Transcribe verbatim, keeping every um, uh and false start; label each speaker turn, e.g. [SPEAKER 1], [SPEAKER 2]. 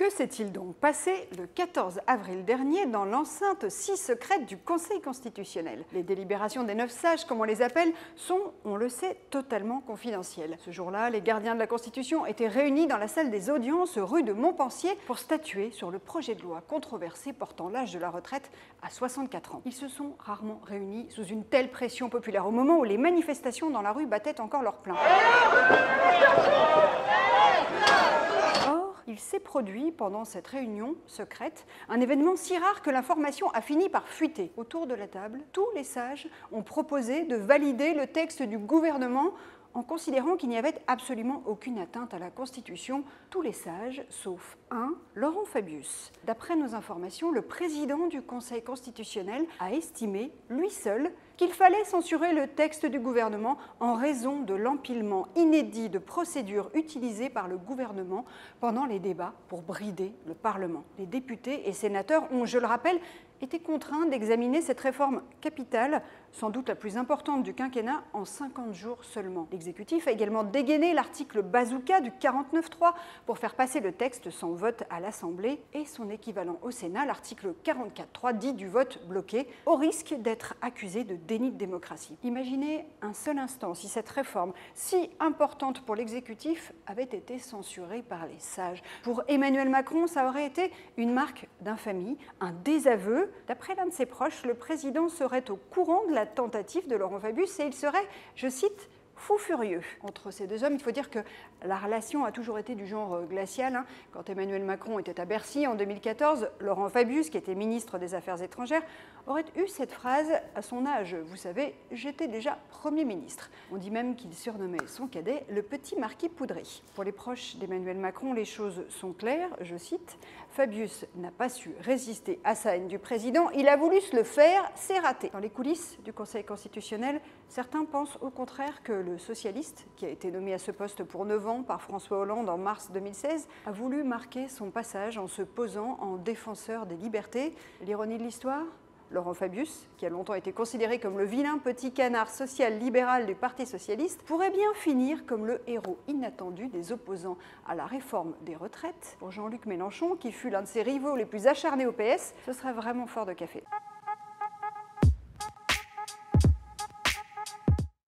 [SPEAKER 1] Que s'est-il donc passé le quatorze avril dernier dans l'enceinte si secrète du Conseil constitutionnel? Les délibérations des neuf sages, comme on les appelle, sont, on le sait, totalement confidentielles. Ce jour-là, les gardiens de la Constitution étaient réunis dans la salle des audiences rue de Montpensier pour statuer sur le projet de loi controversé portant l'âge de la retraite à soixante-quatre ans. Ils se sont rarement réunis sous une telle pression populaire au moment où les manifestations dans la rue battaient encore leur plein. Il s'est produit, pendant cette réunion secrète, un événement si rare que l'information a fini par fuiter. Autour de la table, tous les sages ont proposé de valider le texte du gouvernement en considérant qu'il n'y avait absolument aucune atteinte à la Constitution, tous les sages, sauf un, Laurent Fabius. D'après nos informations, le président du Conseil constitutionnel a estimé, lui seul, qu'il fallait censurer le texte du gouvernement en raison de l'empilement inédit de procédures utilisées par le gouvernement pendant les débats pour brider le Parlement. Les députés et sénateurs ont, je le rappelle, été contraints d'examiner cette réforme capitale, sans doute la plus importante du quinquennat, en cinquante jours seulement. L'exécutif a également dégainé l'article bazooka du quarante-neuf trois pour faire passer le texte sans vote à l'Assemblée et son équivalent au Sénat, l'article quarante-quatre trois dit du vote bloqué, au risque d'être accusé de déni de démocratie. Imaginez un seul instant si cette réforme, si importante pour l'exécutif, avait été censurée par les sages. Pour Emmanuel Macron, ça aurait été une marque d'infamie, un désaveu. D'après l'un de ses proches, le président serait au courant de la tentative de Laurent Fabius et il serait, je cite, fou furieux. Entre ces deux hommes, il faut dire que la relation a toujours été du genre glacial. Hein. Quand Emmanuel Macron était à Bercy en deux mille quatorze, Laurent Fabius, qui était ministre des Affaires étrangères, aurait eu cette phrase à son âge. Vous savez, j'étais déjà Premier ministre. On dit même qu'il surnommait son cadet le petit marquis poudré. Pour les proches d'Emmanuel Macron, les choses sont claires, je cite, Fabius n'a pas su résister à sa haine du président, il a voulu se le faire, c'est raté. Dans les coulisses du Conseil constitutionnel, certains pensent au contraire que le socialiste, qui a été nommé à ce poste pour neuf ans par François Hollande en mars deux mille seize, a voulu marquer son passage en se posant en défenseur des libertés. L'ironie de l'histoire ? Laurent Fabius, qui a longtemps été considéré comme le vilain petit canard social-libéral du Parti socialiste, pourrait bien finir comme le héros inattendu des opposants à la réforme des retraites. Pour Jean-Luc Mélenchon, qui fut l'un de ses rivaux les plus acharnés au P S, ce serait vraiment fort de café.